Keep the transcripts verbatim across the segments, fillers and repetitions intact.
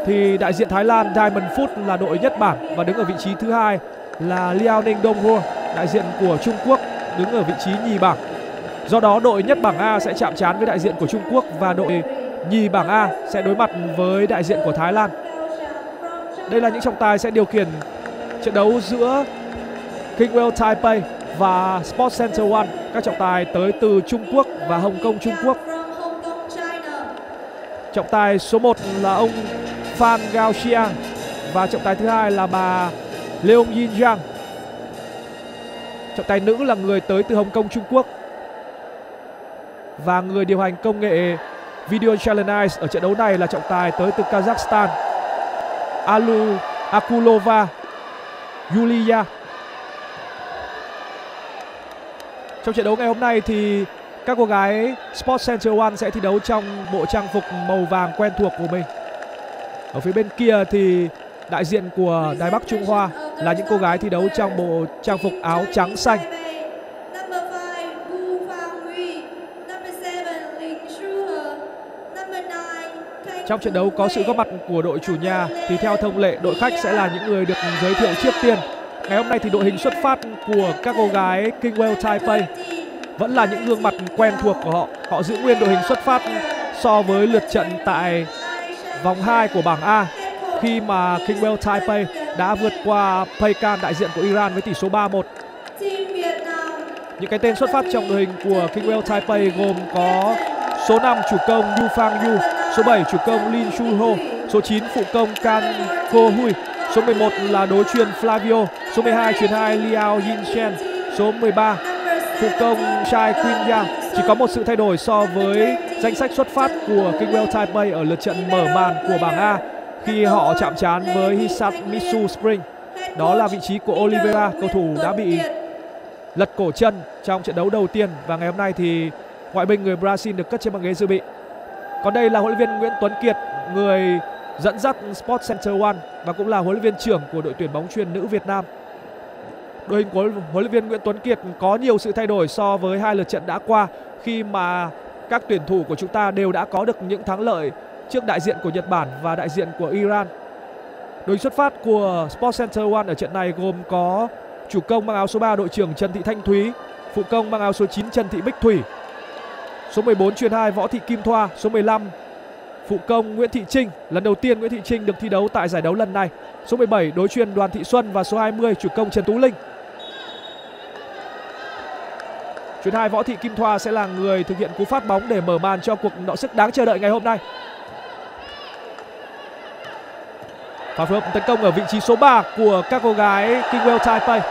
thì đại diện Thái Lan Diamond Food là đội nhất bảng và đứng ở vị trí thứ hai là Liaoning Donghua đại diện của Trung Quốc đứng ở vị trí nhì bảng. Do đó đội nhất bảng A sẽ chạm trán với đại diện của Trung Quốc và đội nhì bảng A sẽ đối mặt với đại diện của Thái Lan. Đây là những trọng tài sẽ điều khiển trận đấu giữa Kingwell Taipei và Sports Center One. Các trọng tài tới từ Trung Quốc và Hồng Kông Trung Quốc. Trọng tài số một là ông Fan Gaoxiang và trọng tài thứ hai là bà Leong Yin Zhang. Trọng tài nữ là người tới từ Hồng Kông Trung Quốc. Và người điều hành công nghệ Video Challenge ở trận đấu này là trọng tài tới từ Kazakhstan, Alu Akulova Yulia. Trong trận đấu ngày hôm nay thì các cô gái Sports Center One sẽ thi đấu trong bộ trang phục màu vàng quen thuộc của mình. Ở phía bên kia thì đại diện của Đài Bắc Trung Hoa là những cô gái thi đấu trong bộ trang phục áo trắng xanh. Trong trận đấu có sự góp mặt của đội chủ nhà thì theo thông lệ đội khách sẽ là những người được giới thiệu trước tiên. Ngày hôm nay thì đội hình xuất phát của các cô gái Kingwell Taipei vẫn là những gương mặt quen thuộc của họ. Họ giữ nguyên đội hình xuất phát so với lượt trận tại vòng hai của bảng A khi mà Kingwell Taipei đã vượt qua Peikan đại diện của Iran với tỷ số ba một. Những cái tên xuất phát trong đội hình của Kingwell Taipei gồm có số năm chủ công Yu Fang Yu, số bảy chủ công Lin Shu Ho, số chín phụ công Kan Ko Hui, số mười một là đối chuyền Flavio, số mười hai chuyền hai Liao Yin Shen, số mười ba phụ công Chai Queen Yang. Chỉ có một sự thay đổi so với danh sách xuất phát của Kingwell Taipei ở lượt trận mở màn của bảng A khi họ chạm trán với Hisamitsu Spring. Đó là vị trí của Oliveira, cầu thủ đã bị lật cổ chân trong trận đấu đầu tiên và ngày hôm nay thì ngoại binh người Brazil được cất trên băng ghế dự bị. Còn đây là huấn luyện viên Nguyễn Tuấn Kiệt, người dẫn dắt Sports Center One và cũng là huấn luyện viên trưởng của đội tuyển bóng chuyền nữ Việt Nam. Đội hình của huấn luyện viên Nguyễn Tuấn Kiệt có nhiều sự thay đổi so với hai lượt trận đã qua khi mà các tuyển thủ của chúng ta đều đã có được những thắng lợi trước đại diện của Nhật Bản và đại diện của Iran. Đội hình xuất phát của Sports Center One ở trận này gồm có chủ công mang áo số ba đội trưởng Trần Thị Thanh Thúy, phụ công mang áo số chín Trần Thị Bích Thủy, số mười bốn chuyền hai Võ Thị Kim Thoa, số mười lăm phụ công Nguyễn Thị Trinh. Lần đầu tiên Nguyễn Thị Trinh được thi đấu tại giải đấu lần này. Số mười bảy đối chuyền Đoàn Thị Xuân và số hai mươi chủ công Trần Tú Linh. Chuyền hai Võ Thị Kim Thoa sẽ là người thực hiện cú phát bóng để mở màn cho cuộc đọ sức đáng chờ đợi ngày hôm nay. Pha phối hợp tấn công ở vị trí số ba của các cô gái Kingwell Taipei.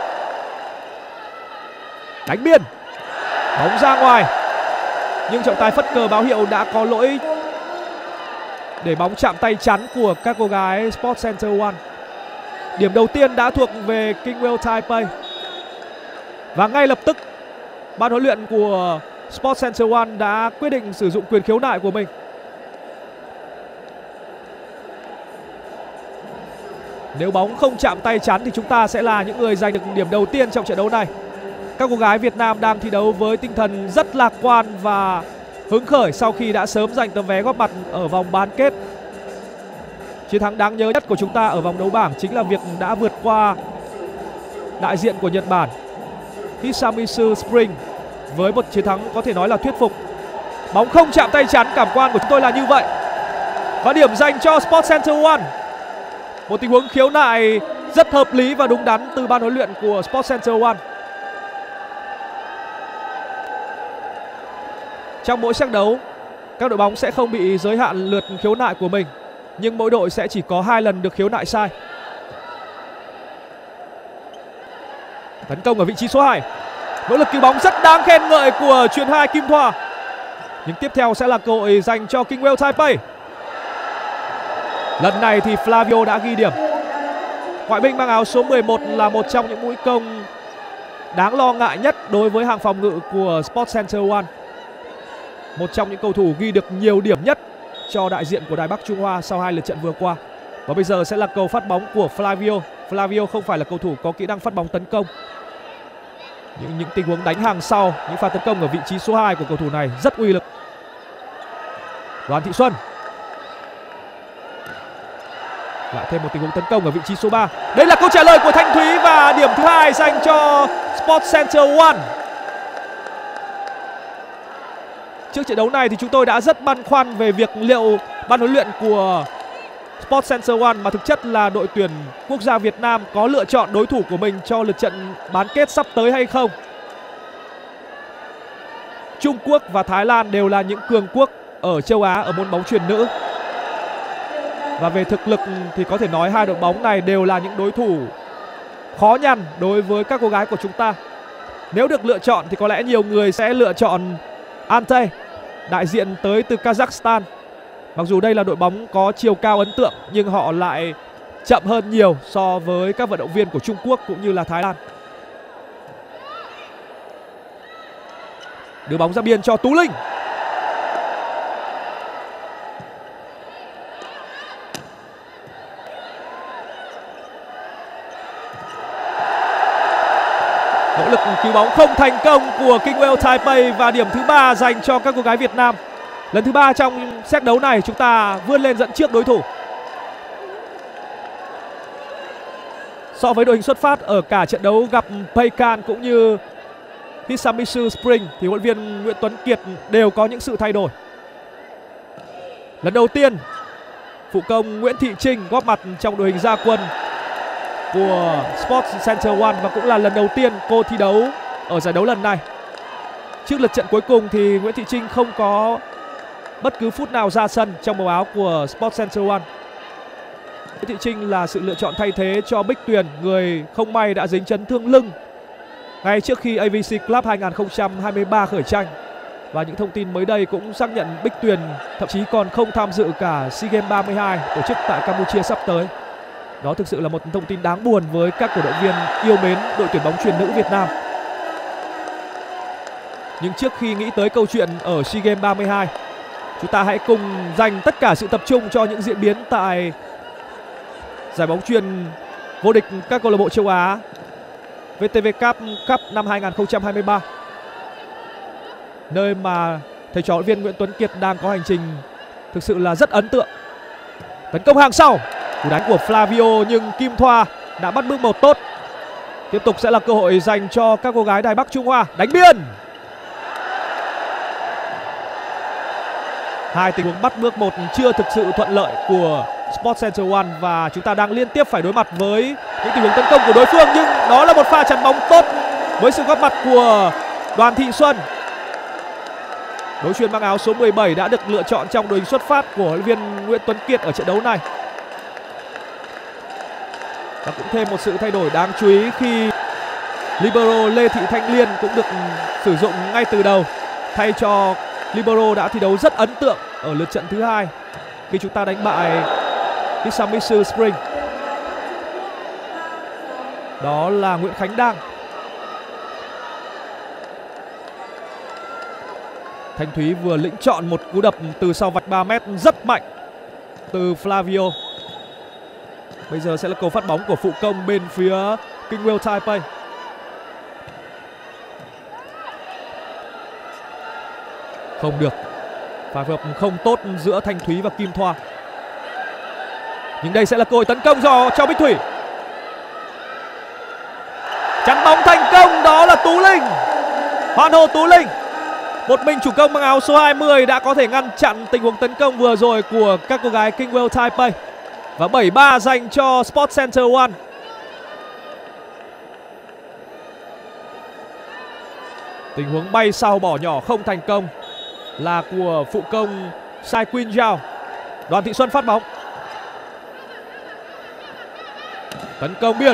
Đánh biên, bóng ra ngoài, nhưng trọng tài phất cờ báo hiệu đã có lỗi để bóng chạm tay chắn của các cô gái Sports Center One. Điểm đầu tiên đã thuộc về Kingwell Taipei và ngay lập tức ban huấn luyện của Sports Center One đã quyết định sử dụng quyền khiếu nại của mình. Nếu bóng không chạm tay chắn thì chúng ta sẽ là những người giành được điểm đầu tiên trong trận đấu này. Các cô gái Việt Nam đang thi đấu với tinh thần rất lạc quan và hứng khởi sau khi đã sớm giành tấm vé góp mặt ở vòng bán kết. Chiến thắng đáng nhớ nhất của chúng ta ở vòng đấu bảng chính là việc đã vượt qua đại diện của Nhật Bản, Hisamitsu Spring, với một chiến thắng có thể nói là thuyết phục. Bóng không chạm tay chắn, cảm quan của chúng tôi là như vậy. Và điểm dành cho Sports Center One. Một tình huống khiếu nại rất hợp lý và đúng đắn từ ban huấn luyện của Sports Center One. Trong mỗi trận đấu, các đội bóng sẽ không bị giới hạn lượt khiếu nại của mình, nhưng mỗi đội sẽ chỉ có hai lần được khiếu nại sai. Tấn công ở vị trí số hai. Nỗ lực cứu bóng rất đáng khen ngợi của chuyền hai Kim Thoa. Nhưng tiếp theo sẽ là cơ hội dành cho Kingwell Taipei. Lần này thì Flavio đã ghi điểm. Ngoại binh mang áo số mười một là một trong những mũi công đáng lo ngại nhất đối với hàng phòng ngự của Sports Center One. Một trong những cầu thủ ghi được nhiều điểm nhất cho đại diện của Đài Bắc Trung Hoa sau hai lượt trận vừa qua. Và bây giờ sẽ là cầu phát bóng của Flavio. Flavio không phải là cầu thủ có kỹ năng phát bóng tấn công. Những, những tình huống đánh hàng sau, những pha tấn công ở vị trí số hai của cầu thủ này rất uy lực. Đoàn Thị Xuân. Lại thêm một tình huống tấn công ở vị trí số ba. Đây là câu trả lời của Thanh Thúy và điểm thứ hai dành cho Sports Center One. Trước trận đấu này thì chúng tôi đã rất băn khoăn về việc liệu ban huấn luyện của Sports Center One, mà thực chất là đội tuyển quốc gia Việt Nam, có lựa chọn đối thủ của mình cho lượt trận bán kết sắp tới hay không. Trung Quốc và Thái Lan đều là những cường quốc ở châu Á ở môn bóng chuyền nữ. Và về thực lực thì có thể nói hai đội bóng này đều là những đối thủ khó nhằn đối với các cô gái của chúng ta. Nếu được lựa chọn thì có lẽ nhiều người sẽ lựa chọn Ante, đại diện tới từ Kazakhstan. Mặc dù đây là đội bóng có chiều cao ấn tượng nhưng họ lại chậm hơn nhiều so với các vận động viên của Trung Quốc cũng như là Thái Lan. Đưa bóng ra biên cho Tú Linh. Nỗ lực cứu bóng không thành công của Kingwell Taipei và điểm thứ ba dành cho các cô gái Việt Nam. Lần thứ ba trong set đấu này chúng ta vươn lên dẫn trước đối thủ. So với đội hình xuất phát ở cả trận đấu gặp Peikan cũng như Hisamitsu Spring thì huấn luyện viên Nguyễn Tuấn Kiệt đều có những sự thay đổi. Lần đầu tiên phụ công Nguyễn Thị Trinh góp mặt trong đội hình ra quân của Sports Center One và cũng là lần đầu tiên cô thi đấu ở giải đấu lần này. Trước lượt trận cuối cùng thì Nguyễn Thị Trinh không có bất cứ phút nào ra sân trong màu áo của Sports Center One. Nguyễn Thị Trinh là sự lựa chọn thay thế cho Bích Tuyền, người không may đã dính chấn thương lưng ngay trước khi a vê xê Club hai không hai ba khởi tranh. Và những thông tin mới đây cũng xác nhận Bích Tuyền thậm chí còn không tham dự cả SEA Games ba mươi hai tổ chức tại Campuchia sắp tới. Đó thực sự là một thông tin đáng buồn với các cổ động viên yêu mến đội tuyển bóng chuyền nữ Việt Nam. Nhưng trước khi nghĩ tới câu chuyện ở SEA Games ba mươi hai, chúng ta hãy cùng dành tất cả sự tập trung cho những diễn biến tại giải bóng chuyền vô địch các câu lạc bộ châu Á vê tê vê Cup Cup năm hai không hai ba, nơi mà thầy trò huấn luyện viên Nguyễn Tuấn Kiệt đang có hành trình thực sự là rất ấn tượng. Tấn công hàng sau, cú đánh của Flavio nhưng Kim Thoa đã bắt bước một tốt. Tiếp tục sẽ là cơ hội dành cho các cô gái Đài Bắc Trung Hoa. Đánh biên. Hai tình huống bắt bước một chưa thực sự thuận lợi của Sports Center One và chúng ta đang liên tiếp phải đối mặt với những tình huống tấn công của đối phương, nhưng đó là một pha chắn bóng tốt với sự góp mặt của Đoàn Thị Xuân. Đối chuyền mang áo số mười bảy đã được lựa chọn trong đội hình xuất phát của huấn luyện viên Nguyễn Tuấn Kiệt ở trận đấu này. Và cũng thêm một sự thay đổi đáng chú ý khi libero Lê Thị Thanh Liên cũng được sử dụng ngay từ đầu thay cho libero đã thi đấu rất ấn tượng ở lượt trận thứ hai khi chúng ta đánh bại Hisamitsu Spring. Đó là Nguyễn Khánh Đang. Thanh Thúy vừa lĩnh chọn một cú đập từ sau vạch ba mét rất mạnh từ Flavio. Bây giờ sẽ là cầu phát bóng của phụ công bên phía Kingwell Taipei. Không được. Pha phối hợp không tốt giữa Thanh Thúy và Kim Thoa. Nhưng đây sẽ là cơ hội tấn công cho, cho Bích Thủy. Chắn bóng thành công, đó là Tú Linh. Hoan hô Tú Linh. Một mình chủ công mang áo số hai mươi đã có thể ngăn chặn tình huống tấn công vừa rồi của các cô gái Kingwell Taipei. Và bảy ba dành cho Sports Center One. Tình huống bay sau bỏ nhỏ không thành công là của phụ công Sai Quyên Zhao. Đoàn Thị Xuân phát bóng. Tấn công biên.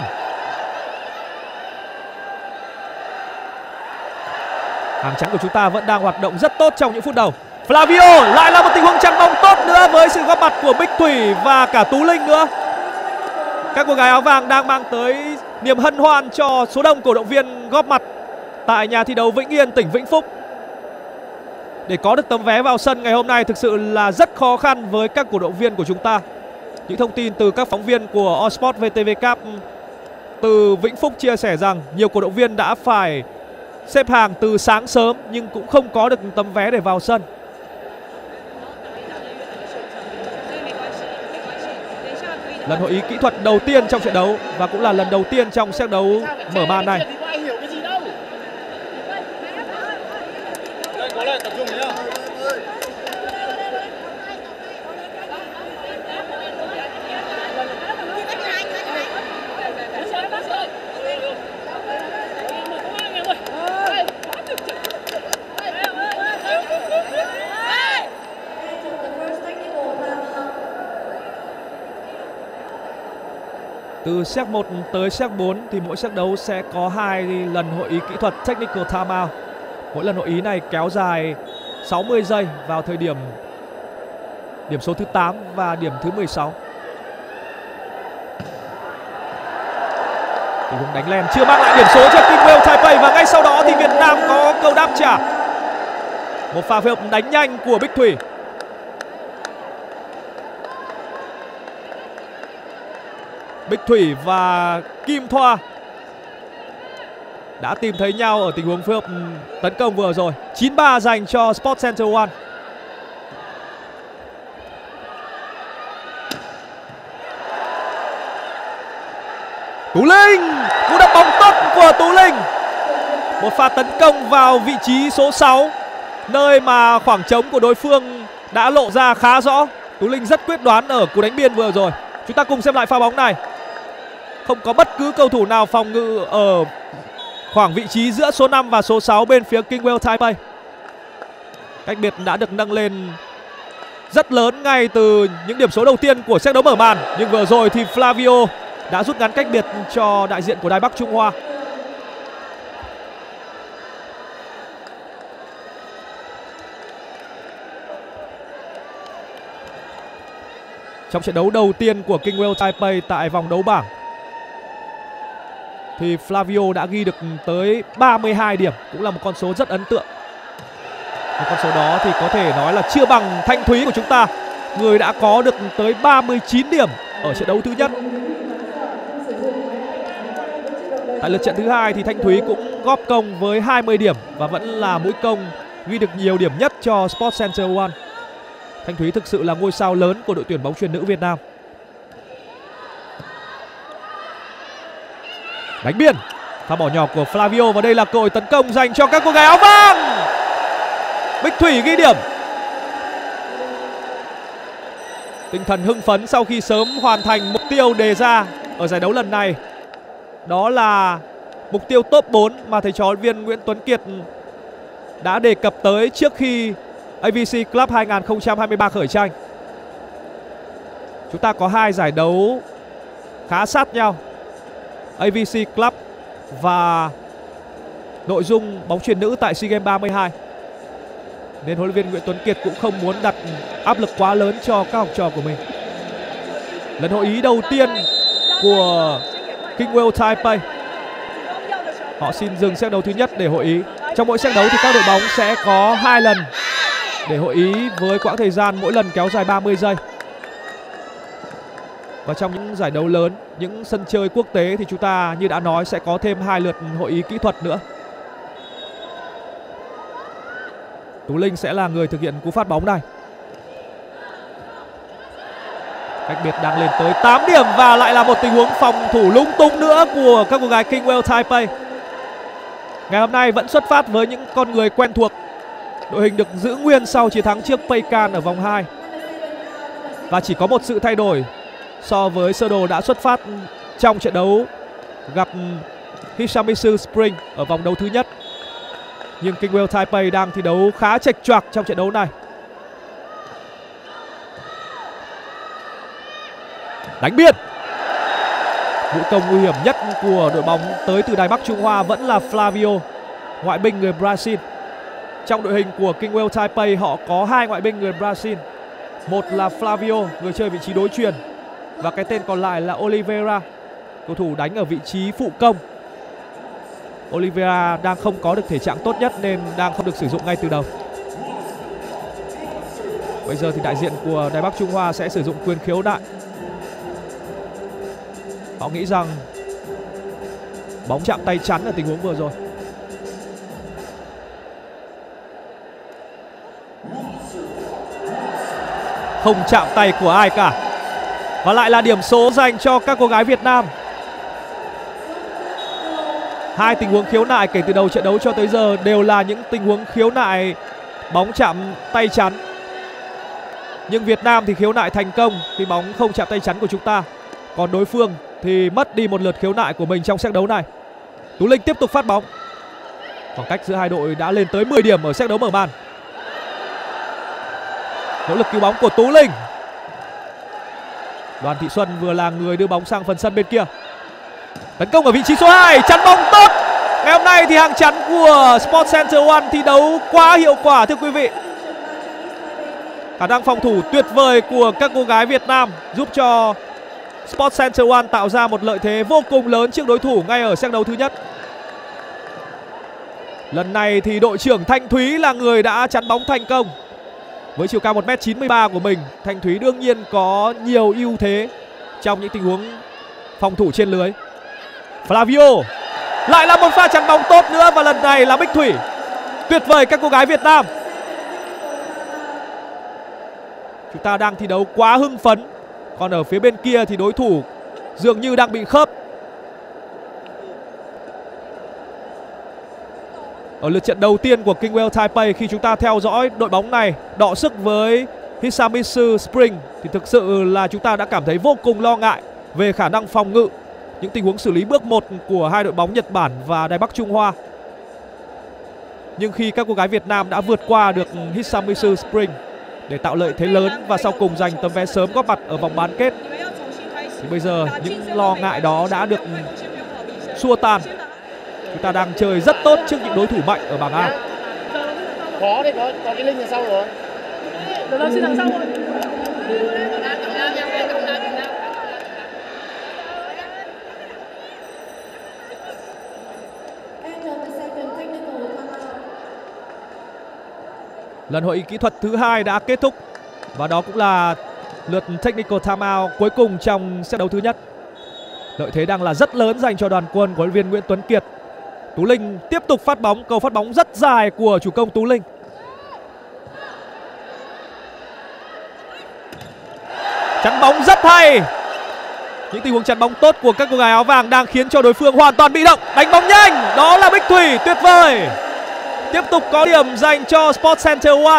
Hàng chắn của chúng ta vẫn đang hoạt động rất tốt trong những phút đầu. Flavio lại là một tình huống chắn bóng tốt nữa với sự góp mặt của Bích Thủy và cả Tú Linh nữa. Các cô gái áo vàng đang mang tới niềm hân hoan cho số đông cổ động viên góp mặt tại nhà thi đấu Vĩnh Yên, tỉnh Vĩnh Phúc. Để có được tấm vé vào sân ngày hôm nay thực sự là rất khó khăn với các cổ động viên của chúng ta. Những thông tin từ các phóng viên của All Sport vê tê vê Cup từ Vĩnh Phúc chia sẻ rằng nhiều cổ động viên đã phải xếp hàng từ sáng sớm nhưng cũng không có được tấm vé để vào sân. Lần hội ý kỹ thuật đầu tiên trong trận đấu và cũng là lần đầu tiên trong set đấu mở màn này. Từ set một tới set bốn thì mỗi set đấu sẽ có hai lần hội ý kỹ thuật technical timeout. Mỗi lần hội ý này kéo dài sáu mươi giây vào thời điểm điểm số thứ tám và điểm thứ mười sáu. Tình huống đánh len chưa mang lại điểm số cho Kingwell Taipei và ngay sau đó thì Việt Nam có câu đáp trả. Một pha phối hợp đánh nhanh của Bích Thủy. Bích Thủy và Kim Thoa đã tìm thấy nhau ở tình huống phối hợp tấn công vừa rồi. chín ba dành cho Sport Center One. Tú Linh, cú đập bóng tốt của Tú Linh. Một pha tấn công vào vị trí số sáu, nơi mà khoảng trống của đối phương đã lộ ra khá rõ. Tú Linh rất quyết đoán ở cú đánh biên vừa rồi. Chúng ta cùng xem lại pha bóng này. Không có bất cứ cầu thủ nào phòng ngự ở khoảng vị trí giữa số năm và số sáu bên phía Kingwell Taipei. Cách biệt đã được nâng lên rất lớn ngay từ những điểm số đầu tiên của set đấu mở màn. Nhưng vừa rồi thì Flavio đã rút ngắn cách biệt cho đại diện của Đài Bắc Trung Hoa. Trong trận đấu đầu tiên của Kingwell Taipei tại vòng đấu bảng thì Flavio đã ghi được tới ba mươi hai điểm, cũng là một con số rất ấn tượng. Một con số đó thì có thể nói là chưa bằng Thanh Thúy của chúng ta, người đã có được tới ba mươi chín điểm ở trận đấu thứ nhất. Tại lượt trận thứ hai thì Thanh Thúy cũng góp công với hai mươi điểm và vẫn là mũi công ghi được nhiều điểm nhất cho Sport Center One. Thanh Thúy thực sự là ngôi sao lớn của đội tuyển bóng chuyền nữ Việt Nam. Đánh biên, pha bỏ nhỏ của Flavio và đây là cơ hội tấn công dành cho các cô gái áo vàng. Bích Thủy ghi điểm. Tinh thần hưng phấn sau khi sớm hoàn thành mục tiêu đề ra ở giải đấu lần này. Đó là mục tiêu top bốn mà thầy trò huấn luyện viên Nguyễn Tuấn Kiệt đã đề cập tới trước khi a vê xê Club hai không hai ba khởi tranh. Chúng ta có hai giải đấu khá sát nhau, a vê xê Club và nội dung bóng chuyền nữ tại SEA Games ba mươi hai. Nên huấn luyện viên Nguyễn Tuấn Kiệt cũng không muốn đặt áp lực quá lớn cho các học trò của mình. Lần hội ý đầu tiên của Kingwell Taipei, họ xin dừng set đấu thứ nhất để hội ý. Trong mỗi set đấu thì các đội bóng sẽ có hai lần để hội ý với quãng thời gian mỗi lần kéo dài ba mươi giây. Và trong những giải đấu lớn, những sân chơi quốc tế thì chúng ta như đã nói sẽ có thêm hai lượt hội ý kỹ thuật nữa. Tú Linh sẽ là người thực hiện cú phát bóng này. Cách biệt đang lên tới tám điểm và lại là một tình huống phòng thủ lung tung nữa của các cô gái Kingwell Taipei. Ngày hôm nay vẫn xuất phát với những con người quen thuộc. Đội hình được giữ nguyên sau chiến thắng trước Peikan ở vòng hai. Và chỉ có một sự thay đổi so với sơ đồ đã xuất phát trong trận đấu gặp Hisamisu Spring ở vòng đấu thứ nhất. Nhưng Kingwell Taipei đang thi đấu khá chệch choạc trong trận đấu này. Đánh biên. Mũi công nguy hiểm nhất của đội bóng tới từ Đài Bắc Trung Hoa vẫn là Flavio, ngoại binh người Brazil. Trong đội hình của Kingwell Taipei họ có hai ngoại binh người Brazil. Một là Flavio, người chơi vị trí đối chuyền, và cái tên còn lại là Oliveira, cầu thủ đánh ở vị trí phụ công. Oliveira đang không có được thể trạng tốt nhất nên đang không được sử dụng ngay từ đầu. Bây giờ thì đại diện của Đài Bắc Trung Hoa sẽ sử dụng quyền khiếu nại. Họ nghĩ rằng bóng chạm tay chắn ở tình huống vừa rồi. Không chạm tay của ai cả. Và lại là điểm số dành cho các cô gái Việt Nam. Hai tình huống khiếu nại kể từ đầu trận đấu cho tới giờ đều là những tình huống khiếu nại bóng chạm tay chắn. Nhưng Việt Nam thì khiếu nại thành công khi bóng không chạm tay chắn của chúng ta. Còn đối phương thì mất đi một lượt khiếu nại của mình trong set đấu này. Tú Linh tiếp tục phát bóng. Khoảng cách giữa hai đội đã lên tới mười điểm ở set đấu mở màn. Nỗ lực cứu bóng của Tú Linh. Đoàn Thị Xuân vừa là người đưa bóng sang phần sân bên kia. Tấn công ở vị trí số hai, chắn bóng tốt. Ngày hôm nay thì hàng chắn của Sport Center One thi đấu quá hiệu quả thưa quý vị. Khả năng phòng thủ tuyệt vời của các cô gái Việt Nam giúp cho Sport Center One tạo ra một lợi thế vô cùng lớn trước đối thủ ngay ở set đấu thứ nhất. Lần này thì đội trưởng Thanh Thúy là người đã chắn bóng thành công. Với chiều cao một mét chín mươi ba của mình, Thanh Thúy đương nhiên có nhiều ưu thế trong những tình huống phòng thủ trên lưới. Flavio, lại là một pha chắn bóng tốt nữa và lần này là Bích Thủy. Tuyệt vời các cô gái Việt Nam. Chúng ta đang thi đấu quá hưng phấn. Còn ở phía bên kia thì đối thủ dường như đang bị khớp. Ở lượt trận đầu tiên của Kingwell Taipei, khi chúng ta theo dõi đội bóng này đọ sức với Hisamitsu Spring thì thực sự là chúng ta đã cảm thấy vô cùng lo ngại về khả năng phòng ngự, những tình huống xử lý bước một của hai đội bóng Nhật Bản và Đài Bắc Trung Hoa. Nhưng khi các cô gái Việt Nam đã vượt qua được Hisamitsu Spring để tạo lợi thế lớn và sau cùng giành tấm vé sớm góp mặt ở vòng bán kết, thì bây giờ những lo ngại đó đã được xua tan. Chúng ta đang chơi rất tốt trước những đối thủ mạnh ở bảng A. Khó đấy, có, có cái link đằng sau rồi. Được rồi, xin đằng sau rồi. Lần hội ý kỹ thuật thứ hai đã kết thúc và đó cũng là lượt technical timeout cuối cùng trong set đấu thứ nhất. Lợi thế đang là rất lớn dành cho đoàn quân của huấn luyện viên Nguyễn Tuấn Kiệt. Tú Linh tiếp tục phát bóng, cầu phát bóng rất dài của chủ công Tú Linh. Chắn bóng rất hay. Những tình huống chắn bóng tốt của các cô gái áo vàng đang khiến cho đối phương hoàn toàn bị động. Đánh bóng nhanh, đó là Bích Thủy, tuyệt vời. Tiếp tục có điểm dành cho Sport Center One.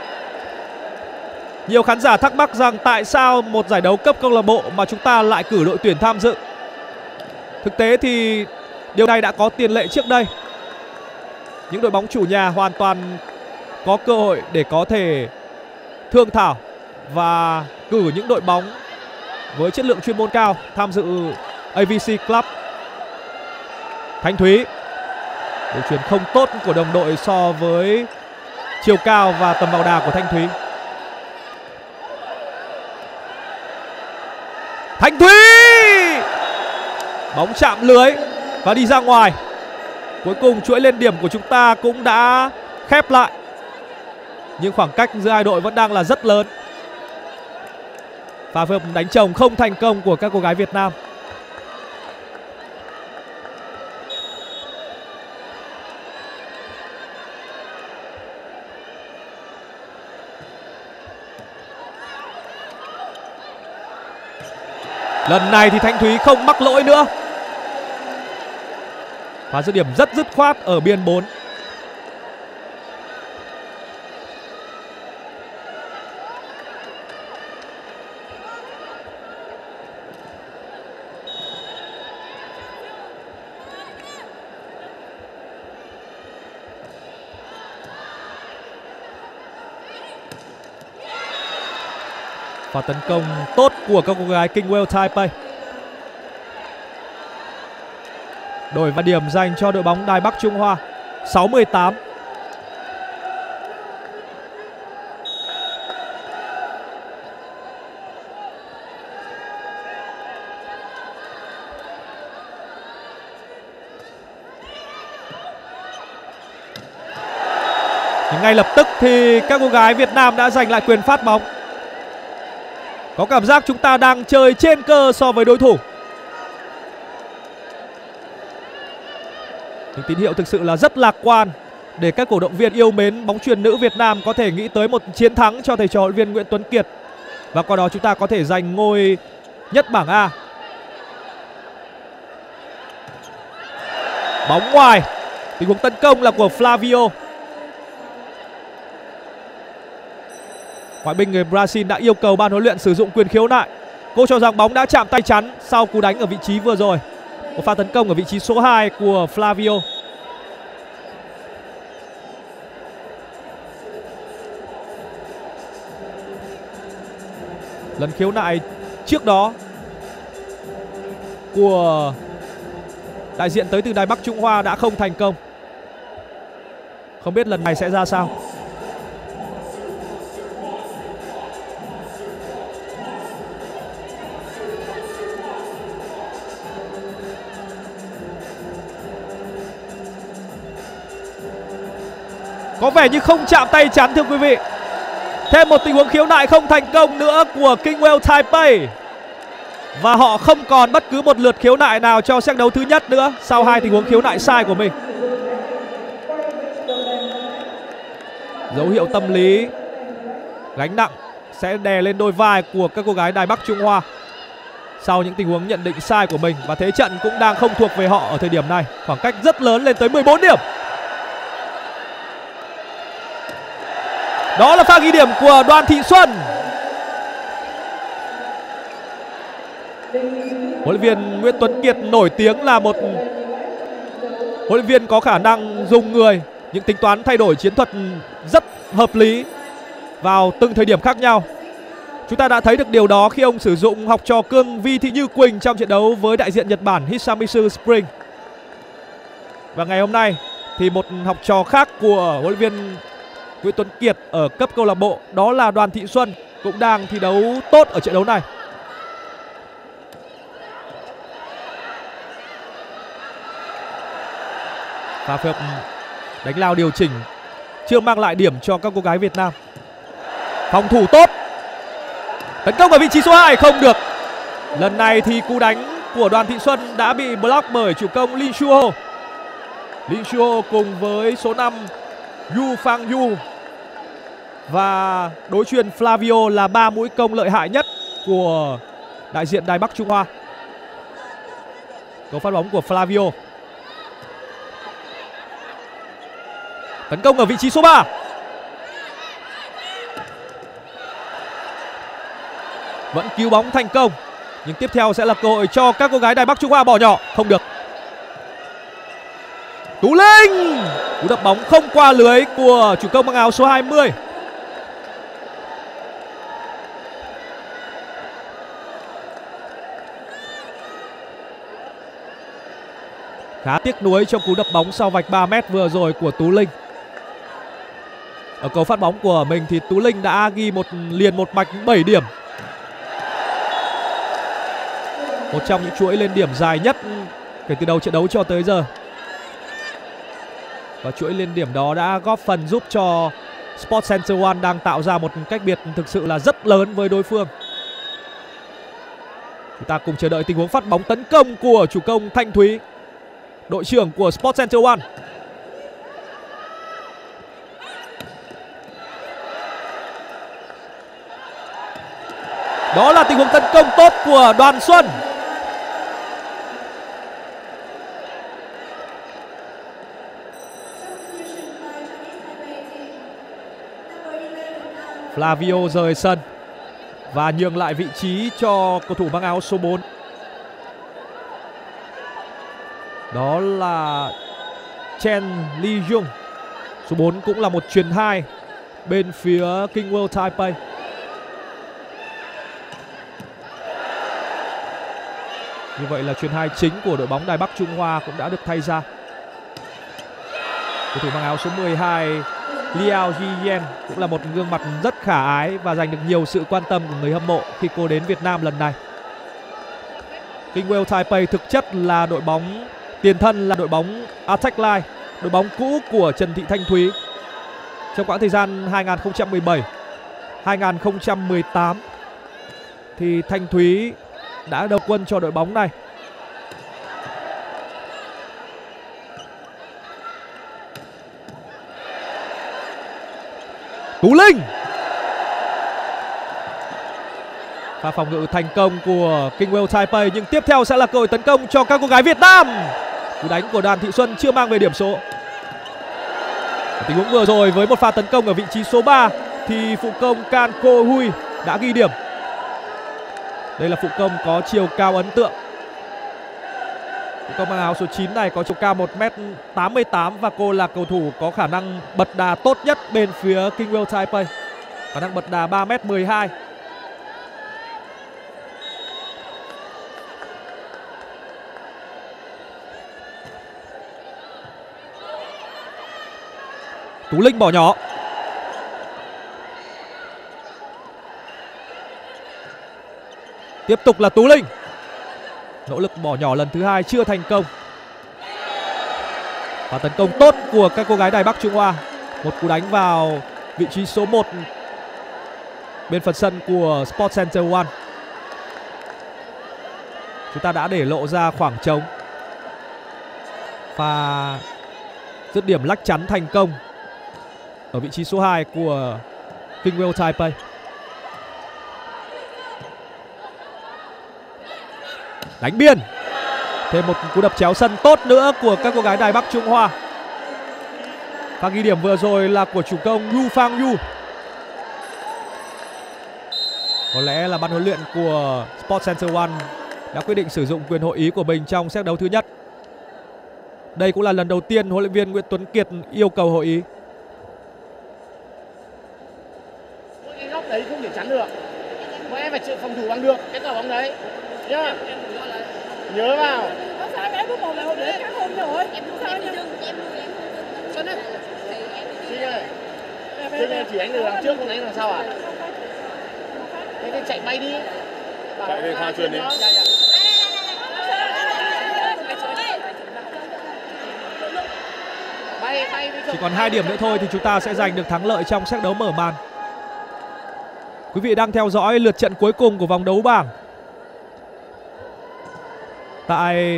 Nhiều khán giả thắc mắc rằng tại sao một giải đấu cấp câu lạc bộ mà chúng ta lại cử đội tuyển tham dự. Thực tế thì điều này đã có tiền lệ trước đây. Những đội bóng chủ nhà hoàn toàn có cơ hội để có thể thương thảo và cử những đội bóng với chất lượng chuyên môn cao tham dự a vê xê Club. Thanh Thúy, đường chuyền không tốt của đồng đội so với chiều cao và tầm vào đà của Thanh Thúy. Thanh Thúy, bóng chạm lưới và đi ra ngoài. Cuối cùng chuỗi lên điểm của chúng ta cũng đã khép lại, nhưng khoảng cách giữa hai đội vẫn đang là rất lớn. Pha phối hợp đánh chồng không thành công của các cô gái Việt Nam. Lần này thì Thanh Thúy không mắc lỗi nữa. Và dứt điểm rất dứt khoát ở biên bốn. Và tấn công tốt của các cô gái Kingwell Taipei. Đổi và điểm dành cho đội bóng Đài Bắc Trung Hoa, sáu mươi tám. Ngay lập tức thì các cô gái Việt Nam đã giành lại quyền phát bóng. Có cảm giác chúng ta đang chơi trên cơ so với đối thủ. Những tín hiệu thực sự là rất lạc quan để các cổ động viên yêu mến bóng chuyền nữ Việt Nam có thể nghĩ tới một chiến thắng cho thầy trò huấn luyện viên Nguyễn Tuấn Kiệt. Và qua đó chúng ta có thể giành ngôi nhất bảng A. Bóng ngoài. Tình huống tấn công là của Flavio. Ngoại binh người Brazil đã yêu cầu ban huấn luyện sử dụng quyền khiếu nại. Cô cho rằng bóng đã chạm tay chắn sau cú đánh ở vị trí vừa rồi. Một pha tấn công ở vị trí số hai của Flavio. Lần khiếu nại trước đó của đại diện tới từ Đài Bắc Trung Hoa đã không thành công. Không biết lần này sẽ ra sao. Có vẻ như không chạm tay chắn thưa quý vị. Thêm một tình huống khiếu nại không thành công nữa của Kingwell Taipei. Và họ không còn bất cứ một lượt khiếu nại nào cho set đấu thứ nhất nữa sau hai tình huống khiếu nại sai của mình. Dấu hiệu tâm lý gánh nặng sẽ đè lên đôi vai của các cô gái Đài Bắc Trung Hoa sau những tình huống nhận định sai của mình. Và thế trận cũng đang không thuộc về họ ở thời điểm này. Khoảng cách rất lớn lên tới mười bốn điểm. Đó là pha ghi điểm của Đoàn Thị Xuân. Huấn luyện viên Nguyễn Tuấn Kiệt nổi tiếng là một huấn luyện viên có khả năng dùng người, những tính toán thay đổi chiến thuật rất hợp lý vào từng thời điểm khác nhau. Chúng ta đã thấy được điều đó khi ông sử dụng học trò cương Vi Thị Như Quỳnh trong trận đấu với đại diện Nhật Bản Hisamisu Spring. Và ngày hôm nay thì một học trò khác của huấn luyện viên Nguyễn Tuấn Kiệt ở cấp câu lạc bộ, đó là Đoàn Thị Xuân, cũng đang thi đấu tốt ở trận đấu này. Pha phối hợp đánh lao điều chỉnh chưa mang lại điểm cho các cô gái Việt Nam. Phòng thủ tốt. Tấn công ở vị trí số hai không được. Lần này thì cú đánh của Đoàn Thị Xuân đã bị block bởi chủ công Lin Shuho. Lin Shuho cùng với số năm Yu Fang Yu và đối chuyền Flavio là ba mũi công lợi hại nhất của đại diện Đài Bắc Trung Hoa. Cầu phát bóng của Flavio. Tấn công ở vị trí số ba. Vẫn cứu bóng thành công. Nhưng tiếp theo sẽ là cơ hội cho các cô gái Đài Bắc Trung Hoa bỏ nhỏ. Không được. Tú Linh. Cú đập bóng không qua lưới của chủ công mang áo số hai mươi. Khá tiếc nuối trong cú đập bóng sau vạch ba mét vừa rồi của Tú Linh. Ở cầu phát bóng của mình thì Tú Linh đã ghi một liền một mạch bảy điểm. Một trong những chuỗi lên điểm dài nhất kể từ đầu trận đấu cho tới giờ. Và chuỗi lên điểm đó đã góp phần giúp cho Sport Center One đang tạo ra một cách biệt thực sự là rất lớn với đối phương. Chúng ta cùng chờ đợi tình huống phát bóng tấn công của chủ công Thanh Thúy, đội trưởng của Sport Center One. Đó là tình huống tấn công tốt của Đoàn Xuân. Flavio rời sân và nhường lại vị trí cho cầu thủ mang áo số bốn. Đó là Chen Li Jung. Số bốn cũng là một chuyền hai bên phía Kingwell Taipei. Như vậy là chuyền hai chính của đội bóng Đài Bắc Trung Hoa cũng đã được thay ra. Cầu thủ mang áo số mười hai Liao Jiyen cũng là một gương mặt rất khả ái và giành được nhiều sự quan tâm của người hâm mộ khi cô đến Việt Nam lần này. Kingwell Taipei thực chất là đội bóng tiền thân là đội bóng Attack Line, đội bóng cũ của Trần Thị Thanh Thúy. Trong quãng thời gian hai nghìn không trăm mười bảy hai nghìn không trăm mười tám thì Thanh Thúy đã đầu quân cho đội bóng này. Tú Linh. Pha phòng ngự thành công của Kingwell Taipei, nhưng tiếp theo sẽ là cơ hội tấn công cho các cô gái Việt Nam. Cú đánh của Đoàn Thị Xuân chưa mang về điểm số. Tình huống vừa rồi với một pha tấn công ở vị trí số ba thì phụ công Can Ko Hui đã ghi điểm. Đây là phụ công có chiều cao ấn tượng. Phụ công mang áo số chín này có chiều cao một mét tám mươi tám và cô là cầu thủ có khả năng bật đà tốt nhất bên phía Kingwell Taipei. Khả năng bật đà ba mét mười hai. Tú Linh bỏ nhỏ. Tiếp tục là Tú Linh. Nỗ lực bỏ nhỏ lần thứ hai chưa thành công. Và tấn công tốt của các cô gái Đài Bắc Trung Hoa. Một cú đánh vào vị trí số một bên phần sân của Sport Center One. Chúng ta đã để lộ ra khoảng trống. Pha dứt điểm lách chắn thành công ở vị trí số hai của Kingwell Taipei. Đánh biên. Thêm một cú đập chéo sân tốt nữa của các cô gái Đài Bắc Trung Hoa. Và ghi điểm vừa rồi là của chủ công Yu Fang Yu. Có lẽ là ban huấn luyện của Sport Center One đã quyết định sử dụng quyền hội ý của mình trong set đấu thứ nhất. Đây cũng là lần đầu tiên huấn luyện viên Nguyễn Tuấn Kiệt yêu cầu hội ý. Cái góc đấy không thể chắn được. Bọn em phải chịu phòng thủ bằng được cái quả bóng đấy. Nhá. Nhớ vào. Sao em có một mẹ để cắn hôn rồi. Em sao em em Xuân ơi. Trinh ơi. Trinh em chỉ đánh được đằng trước không đánh đằng sau à? Thế thì chạy bay đi. Chạy lên Kha truyền đi. Bay, bay Chỉ còn hai điểm nữa thôi thì chúng ta sẽ giành được thắng lợi trong set đấu mở màn. Quý vị đang theo dõi lượt trận cuối cùng của vòng đấu bảng tại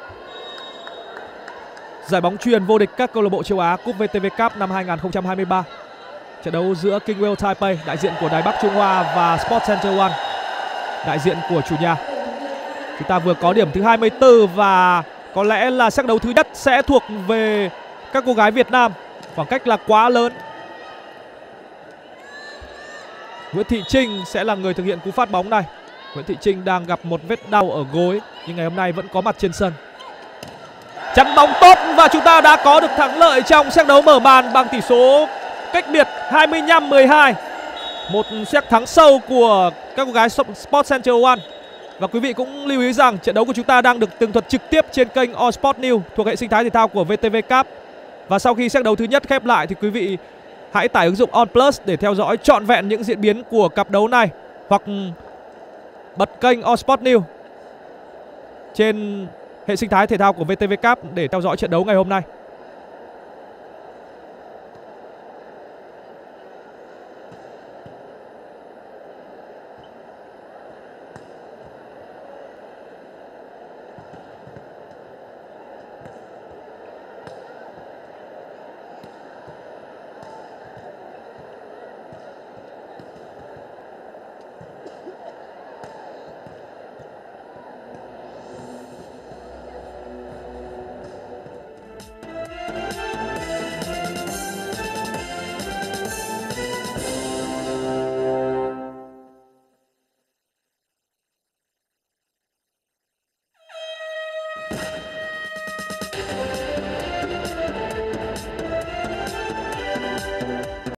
giải bóng chuyền vô địch các câu lạc bộ châu Á cúp vê tê vê Cup năm hai không hai ba. Trận đấu giữa Kingwell Taipei đại diện của Đài Bắc Trung Hoa và Sport Center One đại diện của chủ nhà. Chúng ta vừa có điểm thứ hai mươi tư và có lẽ là set đấu thứ nhất sẽ thuộc về các cô gái Việt Nam. Khoảng cách là quá lớn. Nguyễn Thị Trinh sẽ là người thực hiện cú phát bóng này. Nguyễn Thị Trinh đang gặp một vết đau ở gối nhưng ngày hôm nay vẫn có mặt trên sân. Chắn bóng tốt và chúng ta đã có được thắng lợi trong set đấu mở màn bằng tỷ số cách biệt hai mươi lăm mười hai. Một set thắng sâu của các cô gái Sport Center One. Và quý vị cũng lưu ý rằng trận đấu của chúng ta đang được tường thuật trực tiếp trên kênh All Sport News thuộc hệ sinh thái thể thao của vê tê vê Cup. Và sau khi set đấu thứ nhất khép lại thì quý vị hãy tải ứng dụng On Plus để theo dõi trọn vẹn những diễn biến của cặp đấu này, hoặc bật kênh All Sport News trên hệ sinh thái thể thao của vê tê vê Cup để theo dõi trận đấu ngày hôm nay.